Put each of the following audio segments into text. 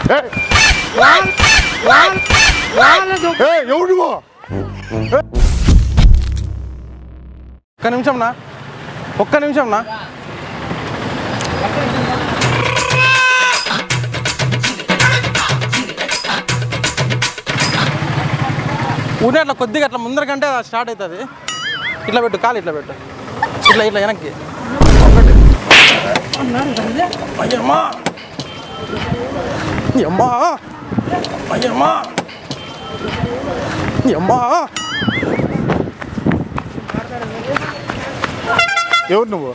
ఎవడు ఒక్క నిమిషం నా ఊనే అట్లా కొద్దిగా అట్లా ముందర కంటే స్టార్ట్ అవుతుంది. ఇట్లా పెట్టు, కాలు ఇట్లా పెట్టు, ఇట్లా ఇట్లా వెనక్కి. అయ్యమ్మా అయ్యమ్మా అయ్యమ్మా అయ్యమ్మా. ఎవరు నువ్వు?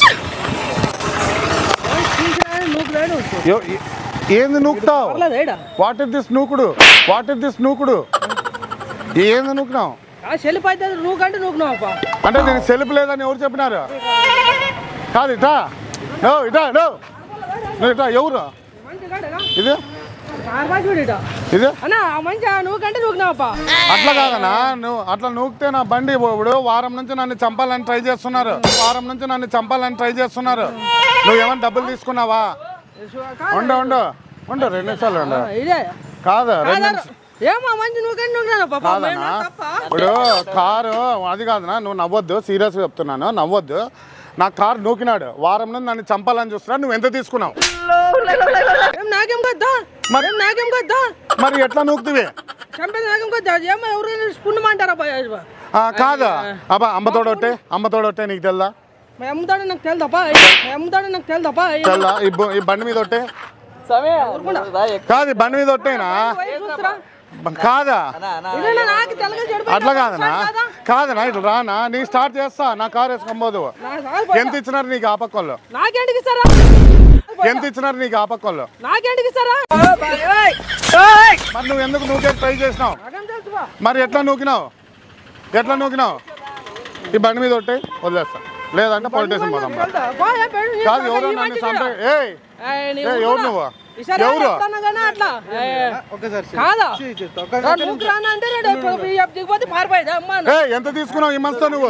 ఏంది నూకుతావు? వాట్ ఇస్ దిస్ నూకుడు? వాట్ ఇస్ దిస్ నూకుడు? ఏంది నూకున్నావు? సెల్ఫ్ అయితే నూకంటే నూకున్నావు. అంటే నేను సెల్ఫ్ లేదని ఎవరు చెప్పినారు? కాదు ఇటా ఇటా నువ్వు ఇటా. ఎవరు ఇది? ఇది అట్లా కాదనా? నువ్వు అట్లా నూకితే నా బండి ఇప్పుడు వారం నుంచి నన్ను చంపాలని ట్రై చేస్తున్నారు. నువ్వు ఏమైనా డబ్బులు తీసుకున్నావా? ఉండు 2 నిమిషాలు ఉండు. కాదు 2 నిమిషాలు. ఇప్పుడు కారు అది కాదనా? నువ్వు నవ్వద్దు, సీరియస్గా చెప్తున్నాను, నవ్వద్దు. నా కారు నూకినాడు, వారం నుండి నన్ను చంపాలని చూస్తున్నా. నువ్వు ఎంత తీసుకున్నావు? మరి ఎట్లా నూకుతివి? కాదు అబ్బా, అమ్మతోడొట్టే నీకు తెల్దా? తెల్దా? ఈ బండి మీద ఒట్టే కాదు, బండి మీద ఒట్టేనా? కాదా? అట్లా కాదనా ఇట్లా రానా? నీ స్టార్ట్ చేస్తా, నా కారు వేసుకోబోదు. ఎంత ఇచ్చినారు నీకు ఆ పక్కల్లో? ఎంత ఇచ్చినారు నీకు ఆ పక్కల్లో? మరి నువ్వు ఎందుకు నూకే ట్రై చేసినావు? మరి ఎట్లా నూకినావు? ఈ బండి మీద ఒట్టే వదిలేస్తా, లేదంటే పోలీస్ స్టేషన్ పోదాం. కాదు ఎవరు నన్ను చంపే? ఎవరు నువ్వు? ఎవరు? ఎంత తీసుకున్నావు ఈ మంత్తో నువ్వు?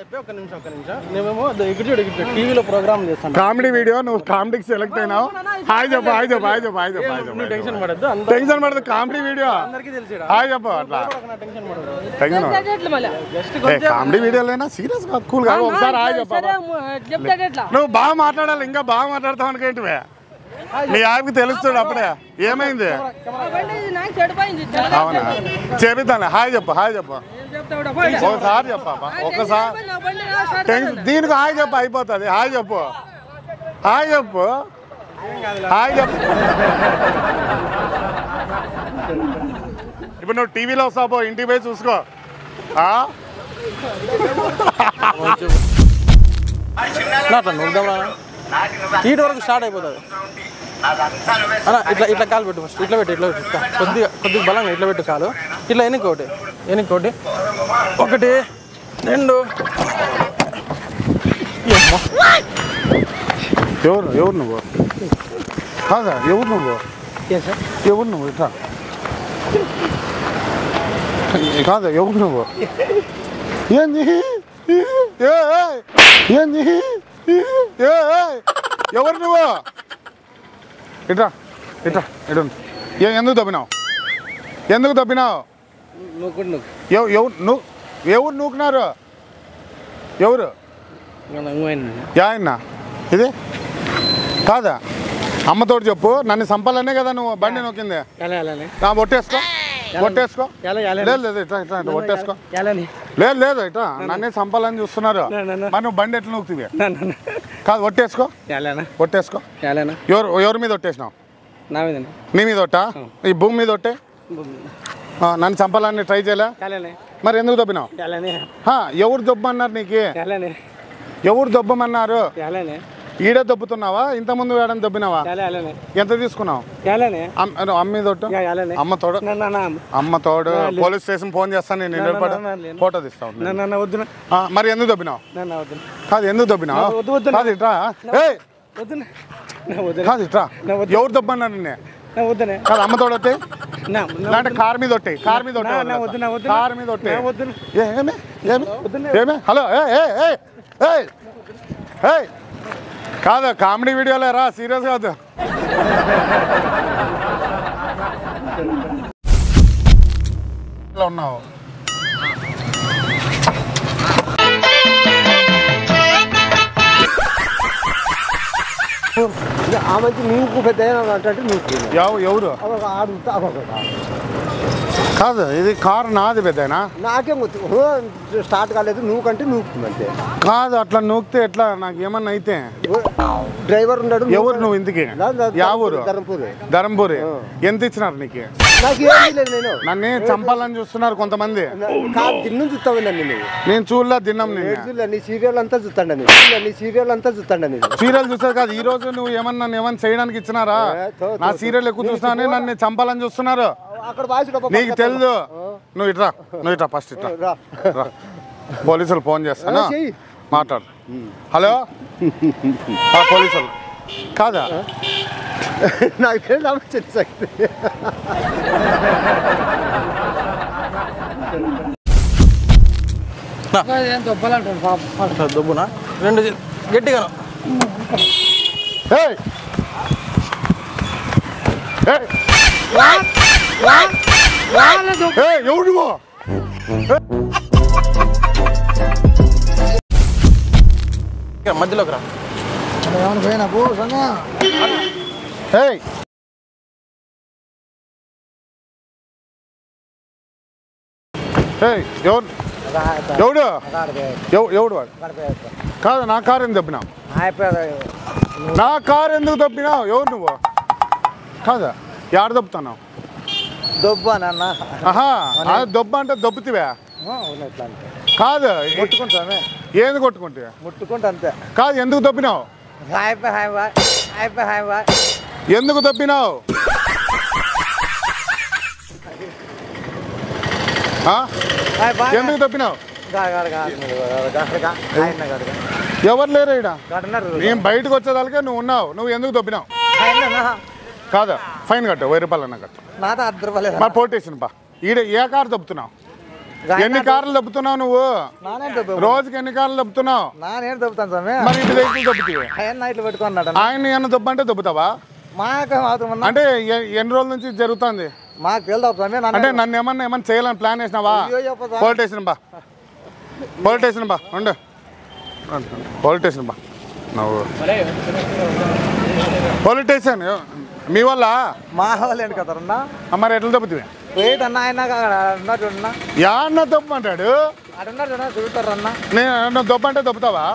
టీవీలో ప్రోగ్రామ్ చేస్తాను, కామెడీ వీడియో. నువ్వు కామెడీకి సెలెక్ట్ అయినావు. హాయ్ చెప్పు. టెన్షన్ పడదు, కామెడీ వీడియో. హాయ్ చెప్పు. అట్లా కామెడీ వీడియోలైనా సీరియస్ గా కూల్ గా ఒకసారి హాయ్ చెప్పు. నువ్వు బాగా మాట్లాడాలి, ఇంకా బాగా మాట్లాడతావు అనుకేంటివే? నీ ఆవికి తెలుస్తాడు అప్పుడే. ఏమైంది? అవునా? చెబుతాను. హాయ్ చెప్పు ఒకసారి చెప్పా. ఒకసారి దీనికి హాయ్ చెప్పు, అయిపోతుంది. హాయ్ చెప్పు. ఇప్పుడు నువ్వు టీవీలో వస్తావు, ఇంటికి పోయి చూసుకో. అట్లా నూకుదాం, ఈటి వరకు స్టార్ట్ అయిపోతుంది. ఇట్లా కాలు పెట్టు, ఫస్ట్ ఇట్లా పెట్టు. కొద్దిగా బలంగా ఇట్లా పెట్టు కాలు. ఇట్లా ఎన్నిక ఒకటి 1 2. ఎవరు నువ్వు? కాదా ఎవరు నువ్వు? ఇట్లా కాదా ఎవరు నువ్వు? ఏంది ఎవరు నువ్వు? ఇట్రా ఎందుకు తప్పినావు? ఎవరు నూకినారు? ఎవరు? ఇది కాదా? అమ్మతోడు చెప్పు. నన్ను చంపాలనే కదా నువ్వు బండి నొక్కింది. ఒట్టేసుకో. లేదు ఇట్లా ఒట్టేసుకో. లేదు ఇట్లా నన్నే చంపాలని చూస్తున్నారు. మరి నువ్వు బండి ఎట్లా నూకుతుంది? కాదు ఒట్టేసుకో. ఎవరి మీద ఒట్టేసినావు? నీ మీద ఒట్టా? ఈ భూమి మీద ఒట్టే? నన్ను చంపాలని ట్రై చేయలే? మరి ఎందుకు దొబ్బినావు? ఎవరు దొబ్బమన్నారు నీకు? ఎవరు దొబ్బమన్నారు? ఈడే దొబ్బుతున్నావా? ఇంతకుముందు వేయడం దొబ్బినావా? ఎంత తీసుకున్నావు? అమ్మతోడు పోలీస్ స్టేషన్ ఫోన్ చేస్తాను, నేను నిలబడి ఫోటో తీస్తాను. మరి ఎందుకు దొబ్బినావు? కాదు ఎందుకు దొబ్బినావు? కాదు ఇట్రా. ఎవరు దొబ్బన్నారు నిన్నే? కాదు అమ్మతోడొట్టే అంటే కార్ మీద ఒట్టే. ఏమే హలో కాదు కామెడీ వీడియోలే రా, సీరియస్ కాదు. ఇట్లా ఉన్నావు? ఆ మంచి నువ్వు పెద్ద అంటే నువ్వు ఎవరు ఆడుతా కాదు, ఇది కారు నాది పెద్దనా? నాకేం స్టార్ట్ కాలేదు నువ్వు కంటే నువ్వు అంతే. కాదు, అట్లా నూకితే ఎట్లా? నాకు ఏమన్నా అయితే డ్రైవర్ ఉన్నాడు. ఎవరు నువ్వు ఇందుకే? యా ఊరు? ధరంపూరి. ఎంత ఇచ్చినారు నీకు? నాకు ఏమీ లేదు. నేను నన్ను చంపాలని చూస్తున్నారు కొంతమంది. తిన్ను చూస్తావు నన్ను. నేను చూడలే తిన్నాం. నీ సీరియల్ అంతా చూస్తాండి. నీ సీరియల్ అంతా చూస్తాండి. సీరియల్ చూసారు కాదు, ఈ రోజు నువ్వు ఏమన్నా చేయడానికి ఇచ్చినారా? నా సీరియల్ ఎక్కువ చూస్తున్నాను, నన్ను చంపాలని చూస్తున్నారు. అక్కడ బాగా నీకు తెలుదు. నువ్వు ఇట్రా ఫస్ట్ ఇట్రా. పోలీసులు ఫోన్ చేస్తాను, మాట్లాడు. హలో పోలీసులు కాదా? నాకు తెలుసు. దొబ్బునా రెండు గట్టిగా ఎవడు మధ్యలోకి రా. ఎవడు వాడు? కాదు, నా కారు ఎందుకు దబ్బినావు? నా కారు ఎందుకు దబ్బినావు? ఎవరు నువ్వు? కాదా, యాడ దబ్బుతున్నావు? దొబ్బు అన్న. దొబ్బ అంటే దొబ్బుతివా? కాదు, ముట్టుకుంటామే. ఏంది కొట్టుకుంటే? ముట్టుకుంటా అంతే. కాదు, ఎందుకు దొబ్బినావు? ఎందుకు దొబ్బినావు? ఎందుకు దొబ్బినావు? ఎవరు లేరు ఇక్కడ. నేను బయటకు వచ్చేదానికే నువ్వు ఉన్నావు. నువ్వు ఎందుకు దొబ్బినావు? కాదా, ఫైన్ కట్టు, 1000 రూపాయలు అన్న కట్టు. మరి పోటీషన్ బా. ఈడ ఏ కారు దొబ్బుతున్నావు? ఎన్ని కార్లు దొబ్బుతున్నావు నువ్వు? రోజుకి ఎన్ని కార్లు దొబ్బుతున్నావు? మరి ఇంటి దగ్గర దొబ్బుతావు. ఆయన ఏమన్నా దొబ్బ అంటే దొబ్బుతావా? అంటే ఎన్ని రోజుల నుంచి జరుగుతుంది? అంటే నన్ను ఏమన్నా చేయాలని ప్లాన్ వేసినావా? పోలీస్ బా ఉండు. పోలీస్ బా నువ్వు. పోలీస్ మీ వల్ల? మా వాళ్ళు కదన్నా. మరి ఎట్లా దొబ్బుతావే? యాన్న దొబ్బంటాడు. నేను దొబ్బ అంటే దొబ్బుతావా?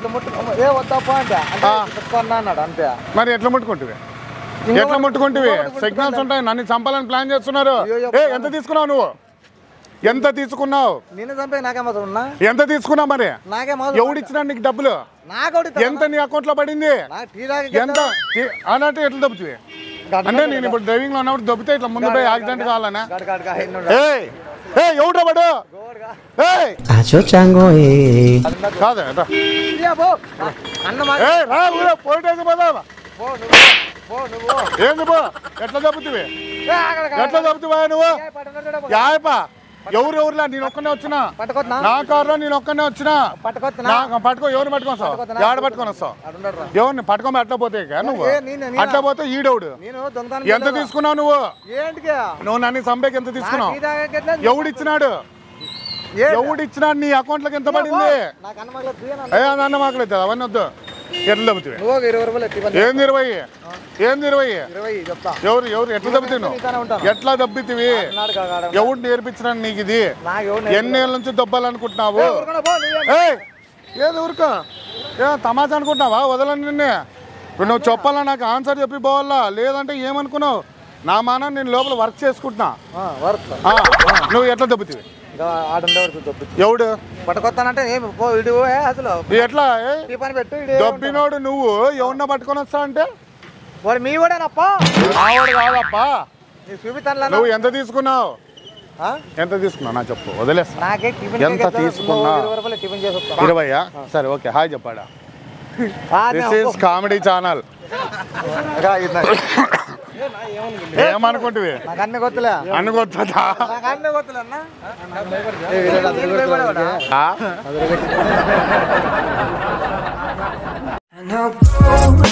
మరి ఎట్లా ముట్టుకుంటువే? సిగ్నల్స్ ఉంటాయి. నన్ను చంపాలని ప్లాన్ చేస్తున్నారు. ఎంత తీసుకున్నావు నువ్వు? ఎంత తీసుకున్నావు? ఎంత తీసుకున్నావు? మరి ఎవడిచ్చినా నీకు డబ్బులు? ఎంత నీ అకౌంట్ లో పడింది? ఎంత అన్నట్టు ఎట్లా దొబ్బుతావే? అంటే నేను ఇప్పుడు డ్రైవింగ్ లో ఉన్నప్పుడు దొబ్బితే ఇట్లా ముందు పోయి యాక్సిడెంట్ కావాలనా? ఎవడు వాడు? కాదా ఏంది బో? ఎట్లా దొబ్బుతావే? ఎట్లా దొబ్బుతావా నువ్వు? యాపా ఎవరులా? నేను ఒక్కనే వచ్చినా. నా కారులో నేను ఒక్కనే వచ్చినా. పట్టుకో. ఎవరిని పట్టుకొని వస్తావు? ఏడ పట్టుకొని వస్తావు? ఎవరిని పట్టుకోమని అట్లా పోతే నువ్వు? అట్లా పోతే ఈడవుడు. ఎంత తీసుకున్నావు నువ్వు? నువ్వు నన్ను చంపేకి ఎంత తీసుకున్నావు? ఎవడిచ్చినాడు? నీ అకౌంట్ లోకి ఎంత పడింది? అన్న మాకలేదు, అవన్నీ వద్దు. ఎట్లా దొబ్బుతావే? ఏంది 20? ఎవరు ఎట్లా దొబ్బుతున్నావు? ఎట్లా దొబ్బితివి? ఎవరు నేర్పించిన నీకు ఇది? ఎన్నేళ్ళ నుంచి దొబ్బాలనుకుంటున్నావు? ఏది ఊరుకో? తమాషా అనుకుంటున్నావా? వదలని నిన్నే. ఇప్పుడు నువ్వు చెప్పాలా? నాకు ఆన్సర్ చెప్పి పోవాలా? లేదంటే ఏమనుకున్నావు? నా మాన నేను లోపల వర్క్ చేసుకుంటున్నా. నువ్వు ఎట్లా దొబ్బుతివి? ఎవడు పట్టుకొస్తానంటే ఎట్లా దొబ్బినోడు? నువ్వు ఎవరిన పట్టుకొని వస్తా అంటే మీ వాడేనప్పా? కాదప్పా. నువ్వు ఎంత తీసుకున్నావు? నా చెప్పు, వదిలేస్తా. ఎంత తీసుకున్నావు? 20? సరే, ఓకే. హాయ్ చెప్పాడా? This is comedy channel. ఏమనుకుంటువి? అన్ని కొత్తలే. అన్ని కొత్తదా?